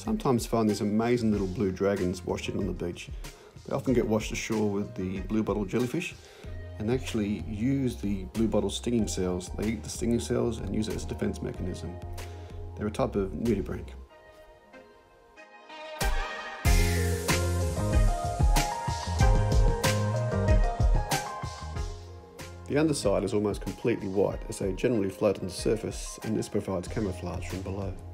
sometimes find these amazing little blue dragons washed in on the beach. They often get washed ashore with the blue bottle jellyfish and actually use the blue bottle stinging cells. They eat the stinging cells and use it as a defense mechanism. They're a type of nudibranch. The underside is almost completely white as they generally float on the surface, and this provides camouflage from below.